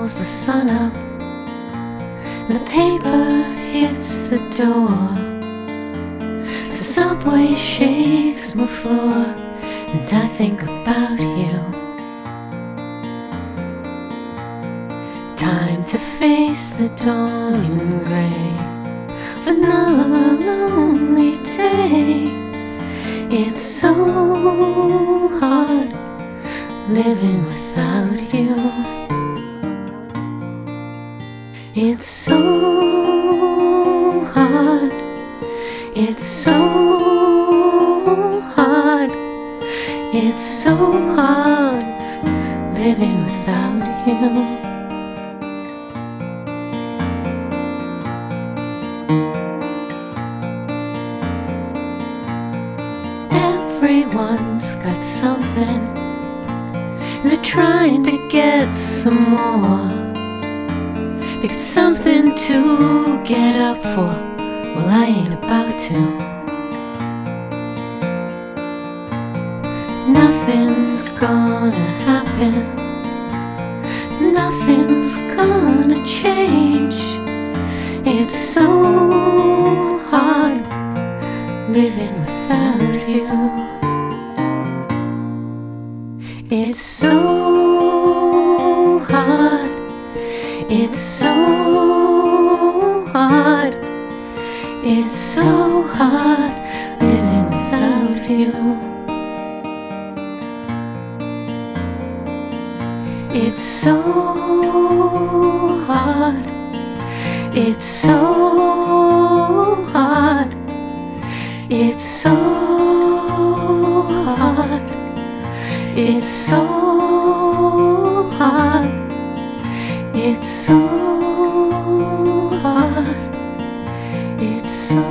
pulls the sun up, and the paper hits the door. The subway shakes my floor, and I think about you. Time to face the dawning gray of another lonely day. It's so hard living without you. It's so hard. It's so hard. It's so hard living without you. Everyone's got something, and they're trying to get some more. They got something to get up for. Well, I ain't about to. Nothing's gonna happen. Nothing's gonna change. It's so hard living without you. It's so hard. It's so hard. It's so hard living without you. It's so hard. It's so hard. It's so hard. It's so hard. It's so hard. It's so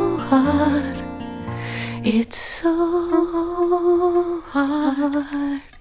hard. It's so hard.